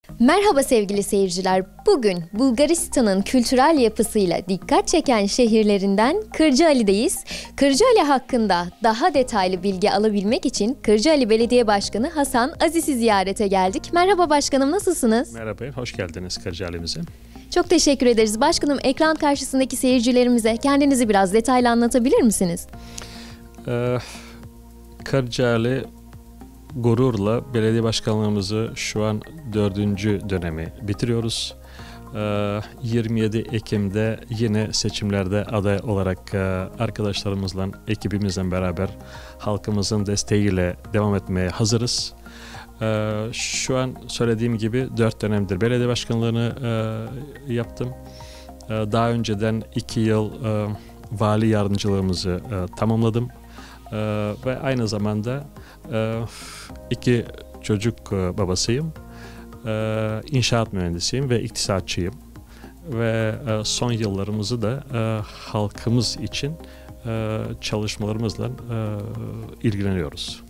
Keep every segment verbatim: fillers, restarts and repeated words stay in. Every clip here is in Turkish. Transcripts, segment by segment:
Merhaba sevgili seyirciler. Bugün Bulgaristan'ın kültürel yapısıyla dikkat çeken şehirlerinden Kırcaali'deyiz. Kırcaali hakkında daha detaylı bilgi alabilmek için Kırcaali Belediye Başkanı Hasan Aziz'i ziyarete geldik. Merhaba başkanım, nasılsınız? Merhaba, hoş geldiniz Kırcaali'mize. Çok teşekkür ederiz. Başkanım, ekran karşısındaki seyircilerimize kendinizi biraz detaylı anlatabilir misiniz? Ee, Kırcaali gururla belediye başkanlığımızı şu an dördüncü dönemi bitiriyoruz. Ee, yirmi yedi Ekim'de yine seçimlerde aday olarak e, arkadaşlarımızla, ekibimizle beraber halkımızın desteğiyle devam etmeye hazırız. Ee, şu an söylediğim gibi dört dönemdir belediye başkanlığını e, yaptım. Ee, daha önceden iki yıl e, vali yardımcılığımızı e, tamamladım. Ee, ve aynı zamanda e, iki çocuk e, babasıyım. E, inşaat mühendisiyim ve iktisatçıyım. Ve e, son yıllarımızı da e, halkımız için e, çalışmalarımızla e, ilgileniyoruz.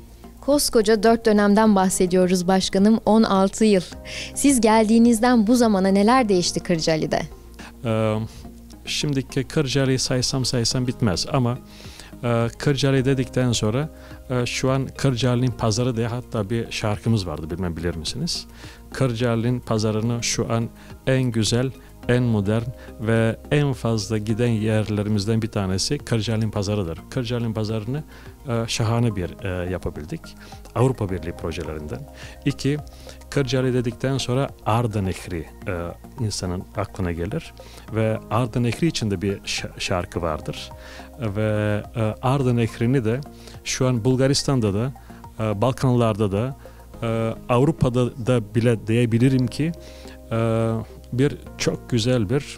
Koskoca dört dönemden bahsediyoruz başkanım, on altı yıl. Siz geldiğinizden bu zamana neler değişti Kırcaali'de? Ee, şimdiki Kırcaali'yi saysam saysam bitmez ama e, Kırcaali dedikten sonra e, şu an Kırcaali'nin pazarı diye hatta bir şarkımız vardı, bilmem bilir misiniz? Kırcaali'nin pazarını şu an en güzel, en modern ve en fazla giden yerlerimizden bir tanesi Kırcaali'nin pazarıdır. Kırcaali'nin pazarını e, şahane bir e, yapabildik. Avrupa Birliği projelerinden. İki, Kırcaali dedikten sonra Arda Nehri e, insanın aklına gelir. Ve Arda Nehri için de bir şarkı vardır. Ve e, Arda Nehri'ni de şu an Bulgaristan'da da, e, Balkanlarda da, e, Avrupa'da da bile diyebilirim ki e, bir çok güzel bir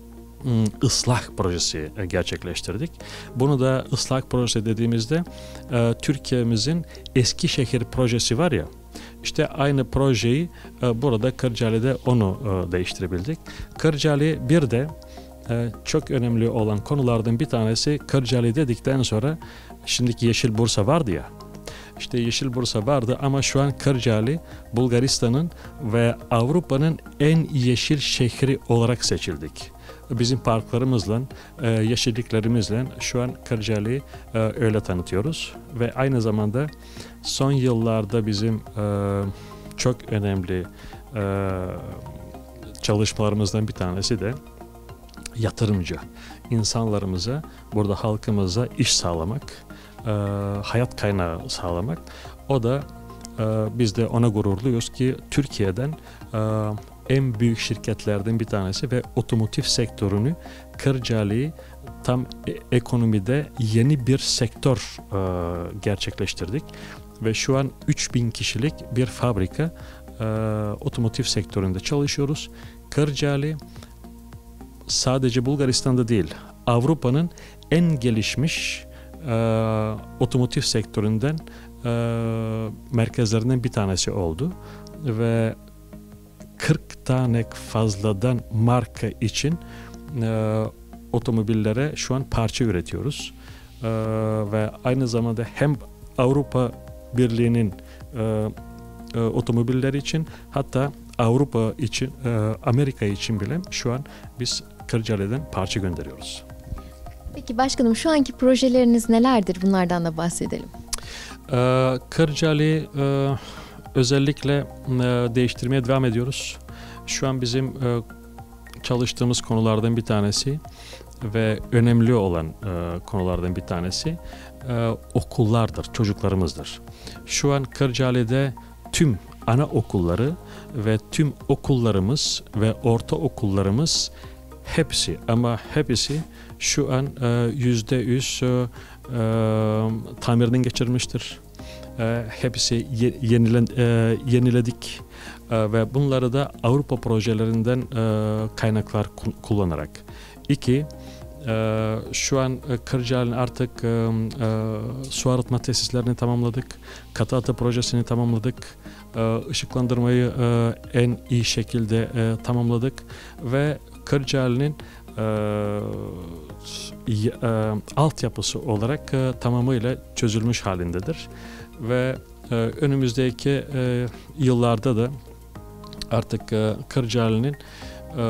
ım, ıslah projesi gerçekleştirdik. Bunu da ıslah projesi dediğimizde e, Türkiye'mizin Eskişehir projesi var ya, işte aynı projeyi e, burada Kırcaali'de onu e, değiştirebildik. Kırcaali bir de e, çok önemli olan konulardan bir tanesi, Kırcaali dedikten sonra şimdiki Yeşil Bursa vardı ya. İşte Yeşil Bursa vardı ama şu an Kırcaali Bulgaristan'ın ve Avrupa'nın en yeşil şehri olarak seçildik. Bizim parklarımızla, e, yeşilliklerimizle şu an Kırcaali'yi e, öyle tanıtıyoruz. Ve aynı zamanda son yıllarda bizim e, çok önemli e, çalışmalarımızdan bir tanesi de yatırımcı. İnsanlarımıza, burada halkımıza iş sağlamak, e, hayat kaynağı sağlamak. O da e, biz de ona gururluyuz ki Türkiye'den e, en büyük şirketlerden bir tanesi ve otomotiv sektörünü, Kırcaali'yi tam e- ekonomide yeni bir sektör e, gerçekleştirdik. Ve şu an üç bin kişilik bir fabrika e, otomotiv sektöründe çalışıyoruz. Kırcaali sadece Bulgaristan'da değil, Avrupa'nın en gelişmiş e, otomotiv sektöründen e, merkezlerinden bir tanesi oldu. Ve kırk tane fazladan marka için e, otomobillere şu an parça üretiyoruz. E, ve aynı zamanda hem Avrupa Birliği'nin e, e, otomobilleri için, hatta Avrupa için, e, Amerika için bile şu an biz Kırcaali'den parça gönderiyoruz. Peki başkanım, şu anki projeleriniz nelerdir? Bunlardan da bahsedelim. E, Kırcaali e, özellikle e, değiştirmeye devam ediyoruz. Şu an bizim e, çalıştığımız konulardan bir tanesi ve önemli olan e, konulardan bir tanesi e, okullardır, çocuklarımızdır. Şu an Kırcaali'de tüm anaokulları ve tüm okullarımız ve ortaokullarımız hepsi ama hepsi şu an yüzde yüz tamirden geçirmiştir. E, hepsi ye, yenilen, e, yeniledik e, ve bunları da Avrupa projelerinden e, kaynaklar kullanarak. İki, e, şu an Kırcaali'nin artık e, e, su arıtma tesislerini tamamladık, katı atı projesini tamamladık, e, ışıklandırmayı e, en iyi şekilde e, tamamladık ve Kırcaali'nin e, e, altyapısı olarak e, tamamıyla çözülmüş halindedir. Ve e, önümüzdeki e, yıllarda da artık e, Kırcaali'nin e,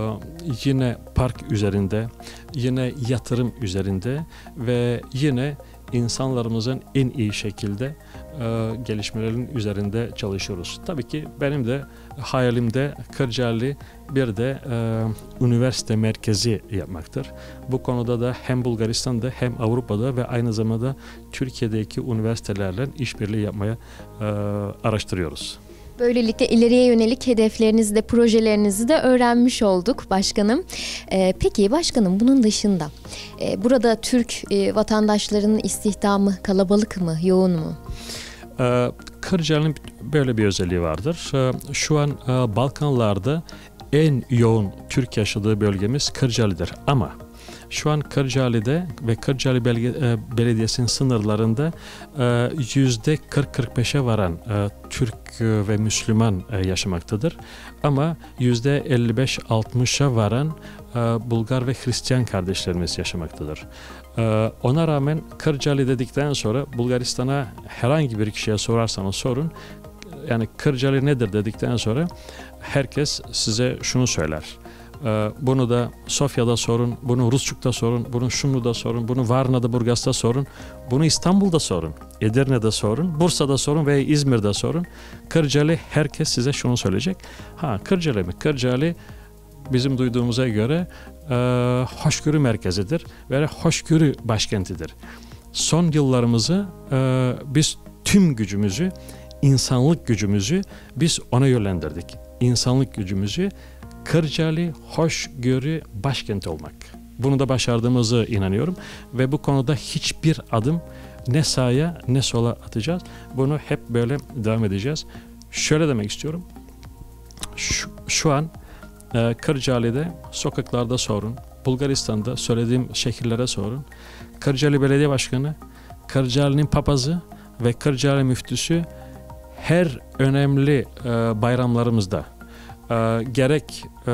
yine park üzerinde, yine yatırım üzerinde ve yine insanlarımızın en iyi şekilde e, gelişmelerin üzerinde çalışıyoruz. Tabii ki benim de hayalimde Kırcaali bir de e, üniversite merkezi yapmaktır. Bu konuda da hem Bulgaristan'da hem Avrupa'da ve aynı zamanda Türkiye'deki üniversitelerle işbirliği yapmaya e, araştırıyoruz. Böylelikle ileriye yönelik hedeflerinizi de projelerinizi de öğrenmiş olduk başkanım. Ee, peki başkanım bunun dışında e, burada Türk e, vatandaşlarının istihdamı kalabalık mı, yoğun mu? Ee, Kırcaali'nin böyle bir özelliği vardır. Ee, şu an e, Balkanlarda en yoğun Türk yaşadığı bölgemiz Kırcaali'dir. Ama şu an Kırcaali'de ve Kırcaali Belge, e, Belediyesi'nin sınırlarında e, yüzde kırk kırk beşe varan e, Türk e, ve Müslüman e, yaşamaktadır. Ama yüzde elli beş altmışa varan e, Bulgar ve Hristiyan kardeşlerimiz yaşamaktadır. E, ona rağmen Kırcaali dedikten sonra Bulgaristan'a herhangi bir kişiye sorarsanız sorun, yani Kırcaali nedir dedikten sonra herkes size şunu söyler. Bunu da Sofya'da sorun, bunu Rusçuk'ta sorun, bunu Şumlu'da sorun, bunu Varna'da, Burgas'ta sorun, bunu İstanbul'da sorun, Edirne'de sorun, Bursa'da sorun veya İzmir'de sorun. Kırcaali herkes size şunu söyleyecek. Ha, Kırcaali mi? Kırcaali bizim duyduğumuza göre e, hoşgörü merkezidir ve hoşgörü başkentidir. Son yıllarımızı e, biz tüm gücümüzü, insanlık gücümüzü biz ona yönlendirdik. İnsanlık gücümüzü Kırcaali hoşgörü başkenti olmak. Bunu da başardığımızı inanıyorum ve bu konuda hiçbir adım ne sağa ne sola atacağız. Bunu hep böyle devam edeceğiz. Şöyle demek istiyorum. Şu, şu an e, Kırcaali'de sokaklarda sorun, Bulgaristan'da söylediğim şehirlere sorun. Kırcaali Belediye Başkanı, Kırcaali'nin papazı ve Kırcaali müftüsü her önemli e, bayramlarımızda e, gerek e,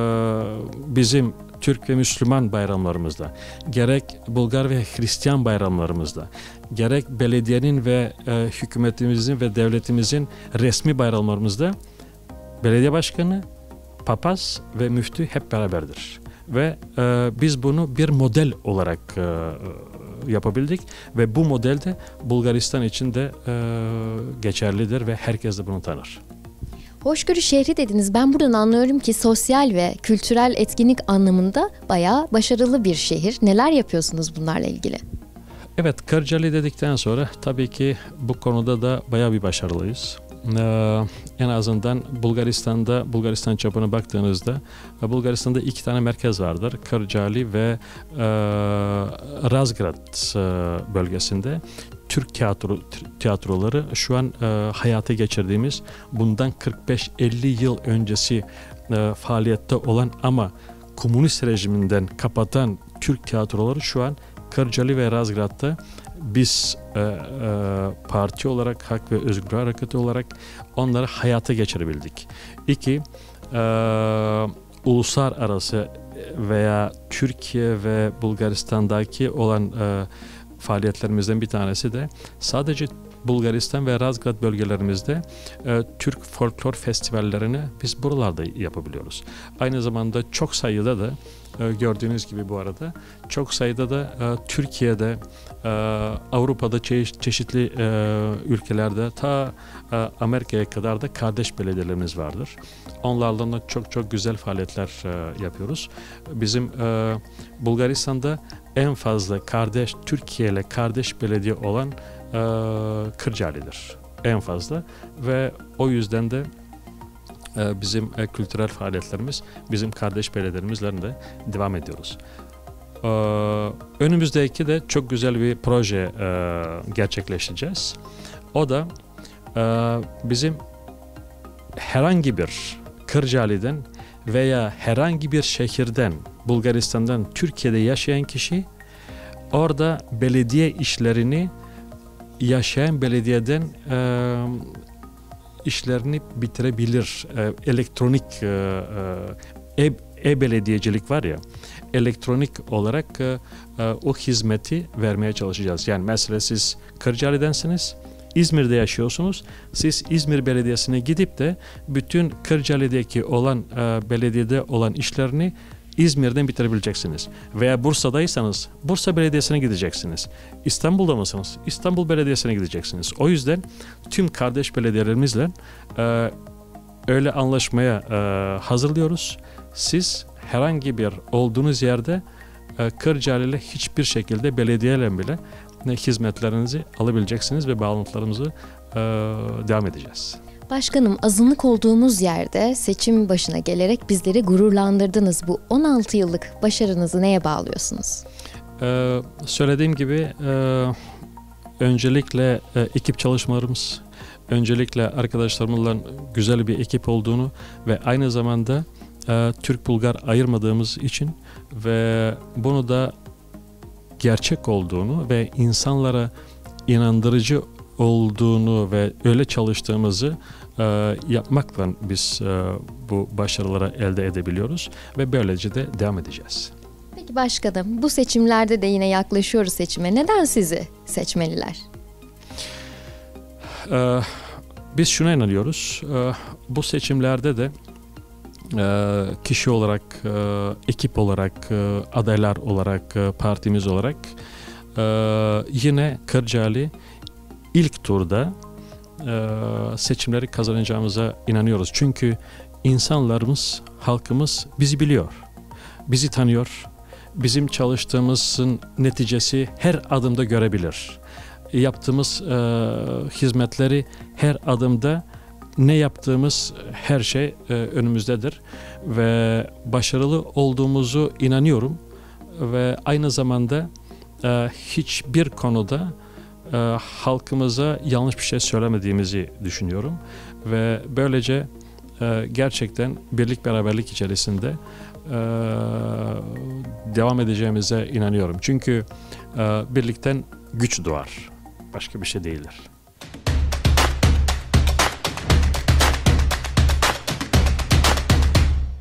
bizim Türk ve Müslüman bayramlarımızda, gerek Bulgar ve Hristiyan bayramlarımızda, gerek belediyenin ve e, hükümetimizin ve devletimizin resmi bayramlarımızda belediye başkanı, papaz ve müftü hep beraberdir. Ve e, biz bunu bir model olarak e, yapabildik ve bu model de Bulgaristan için de e, geçerlidir ve herkes de bunu tanır. Hoşgörü şehri dediniz. Ben buradan anlıyorum ki sosyal ve kültürel etkinlik anlamında bayağı başarılı bir şehir. Neler yapıyorsunuz bunlarla ilgili? Evet, Kırcaali dedikten sonra tabii ki bu konuda da bayağı bir başarılıyız. Ee, en azından Bulgaristan'da, Bulgaristan çapına baktığınızda Bulgaristan'da iki tane merkez vardır. Kırcaali ve e, Razgrad e, bölgesinde. Türk tiyatro, tiyatroları şu an e, hayata geçirdiğimiz bundan kırk beş elli yıl öncesi e, faaliyette olan ama komünist rejiminden kapatan Türk tiyatroları şu an Kırcaali ve Razgrad'da biz e, e, parti olarak, Hak ve Özgürlük Hareketi olarak onları hayata geçirebildik. İki, e, uluslararası veya Türkiye ve Bulgaristan'daki olan e, faaliyetlerimizden bir tanesi de sadece Bulgaristan ve Razgrad bölgelerimizde e, Türk folklor festivallerini biz buralarda yapabiliyoruz. Aynı zamanda çok sayıda da e, gördüğünüz gibi bu arada çok sayıda da e, Türkiye'de, e, Avrupa'da çe- çeşitli e, ülkelerde ta e, Amerika'ya kadar da kardeş belediyelerimiz vardır. Onlarla da çok çok güzel faaliyetler e, yapıyoruz. Bizim e, Bulgaristan'da en fazla kardeş, Türkiye ile kardeş belediye olan e, Kırcaali'dir. En fazla ve o yüzden de e, bizim e, kültürel faaliyetlerimiz, bizim kardeş belediyelerimizle de devam ediyoruz. E, önümüzdeki de çok güzel bir proje e, gerçekleştireceğiz. O da e, bizim herhangi bir Kırcaali'den veya herhangi bir şehirden, Bulgaristan'dan Türkiye'de yaşayan kişi orada belediye işlerini yaşayan belediyeden e, işlerini bitirebilir. E, elektronik e, e, e-belediyecilik var ya, elektronik olarak e, e, o hizmeti vermeye çalışacağız. Yani mesela siz Kırcaali'densiniz, İzmir'de yaşıyorsunuz. Siz İzmir Belediyesi'ne gidip de bütün Kırcaali'deki olan e, belediyede olan işlerini İzmir'den bitirebileceksiniz. Veya Bursa'daysanız Bursa Belediyesi'ne gideceksiniz. İstanbul'da mısınız? İstanbul Belediyesi'ne gideceksiniz. O yüzden tüm kardeş belediyelerimizle e, öyle anlaşmaya e, hazırlıyoruz. Siz herhangi bir olduğunuz yerde e, Kırcaali ile hiçbir şekilde belediyeyle bile ne hizmetlerinizi alabileceksiniz ve bağlantılarımızı e, devam edeceğiz. Başkanım, azınlık olduğumuz yerde seçim başına gelerek bizleri gururlandırdınız. Bu on altı yıllık başarınızı neye bağlıyorsunuz? Ee, söylediğim gibi e, öncelikle e, ekip çalışmalarımız, öncelikle arkadaşlarımızla güzel bir ekip olduğunu ve aynı zamanda e, Türk-Bulgar ayırmadığımız için ve bunu da gerçek olduğunu ve insanlara inandırıcı olduğunu ve öyle çalıştığımızı e, yapmakla biz e, bu başarıları elde edebiliyoruz ve böylece de devam edeceğiz. Peki başkanım, bu seçimlerde de yine yaklaşıyoruz seçime. Neden sizi seçmeliler? E, biz şuna inanıyoruz. E, bu seçimlerde de e, kişi olarak, e, ekip olarak, e, adaylar olarak, e, partimiz olarak e, yine Kırcaali İlk turda e, seçimleri kazanacağımıza inanıyoruz. Çünkü insanlarımız, halkımız bizi biliyor, bizi tanıyor. Bizim çalıştığımızın neticesi her adımda görebilir. Yaptığımız e, hizmetleri her adımda, ne yaptığımız her şey e, önümüzdedir. Ve başarılı olduğumuzu inanıyorum. Ve aynı zamanda e, hiçbir konuda E, halkımıza yanlış bir şey söylemediğimizi düşünüyorum ve böylece e, gerçekten birlik beraberlik içerisinde e, devam edeceğimize inanıyorum. Çünkü e, birlikten güç doğar, başka bir şey değildir.